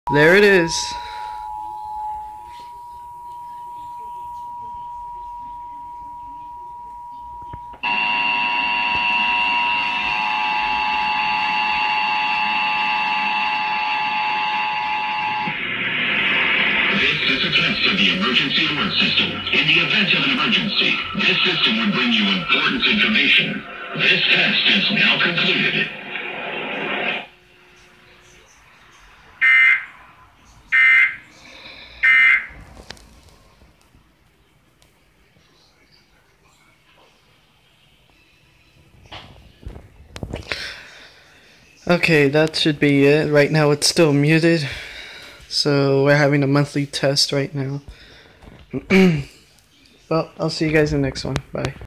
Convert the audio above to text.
There it is. This is a test of the emergency alert system. In the event of an emergency, this system would bring you important information. This test is now concluded. Okay, that should be it. Right now it's still muted. So we're having a monthly test right now. Well, I'll see you guys in the next one. Bye.